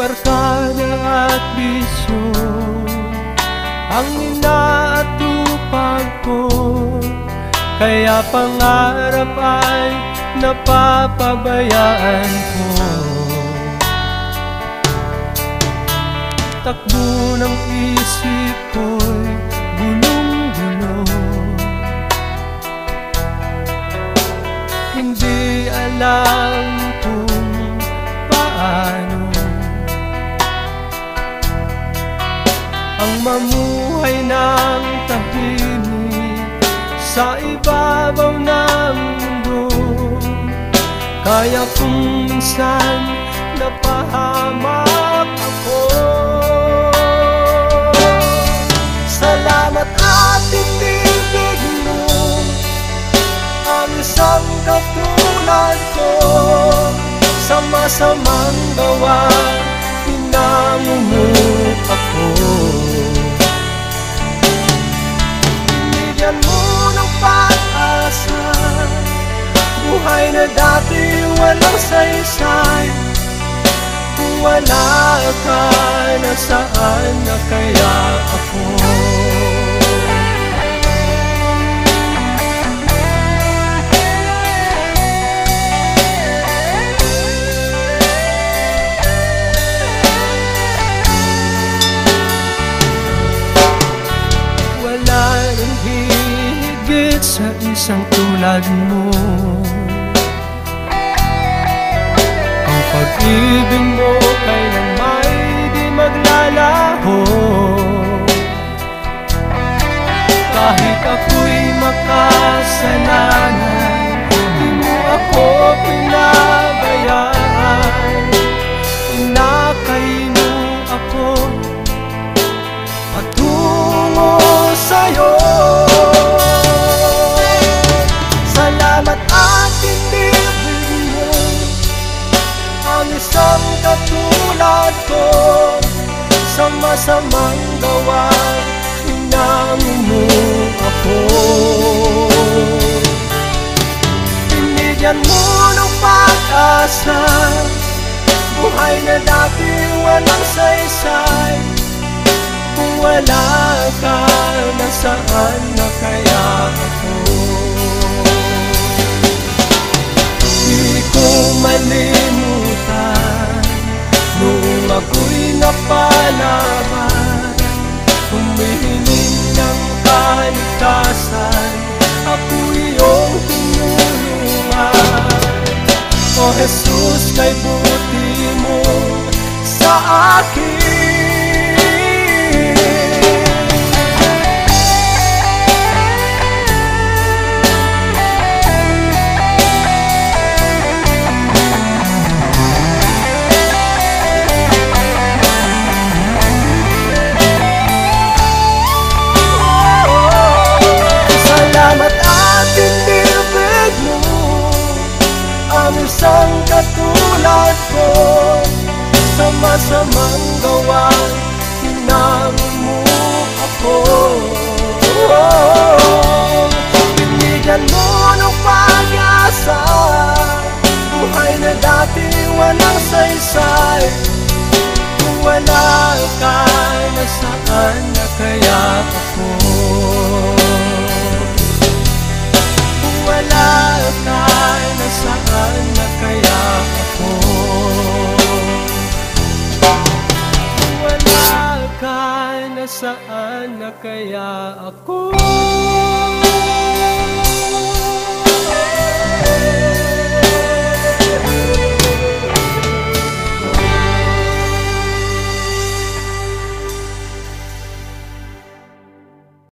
barkada at bisyo ang inaatupag ko, kaya pangarap ay napapabayaan ko. Takbo ng isip ko'y gulong-gulo, hindi alam kung paano ang mamuhay ng tahimik sa ibabaw ng mundo. Kaya kung minsan napahamak ako, salamat at tinibig mo ang isang katulad ko. Sa masamang gawa, pinangungup ako. Binigyan mo ng pag-asa, buhay na dati walang saysay. Kung wala ka, nasaan na kaya ako? Sa isang tulad mo, ang pag-ibig mo kailan may di maglalaho. Kahit ako'y makasalanan, di mo ako pinabayaan. Inakay mo ako patungo sa'yo. Isang katulad ko, sa masamang gawa, pinangungup ako. Binigyan mo ng pag-asa, buhay na dati walang saysay. Kung wala ka, nasaan na kaya ako? Di ko malimutan noong ako'y napalaban, humihiling ng kaligtasan, ako iyong tinulungan. O Jesus, kay buti mo sa akin. Isang katulad ko, sa masamang gawa, pinangungup ako. Binigyan mo ng pag-asa, buhay na dati walang saysay. Kung wala ka, nasaan na kaya ako? Kung wala ka, nasaan na kaya ako? Kung wala ka, nasaan na kaya ako?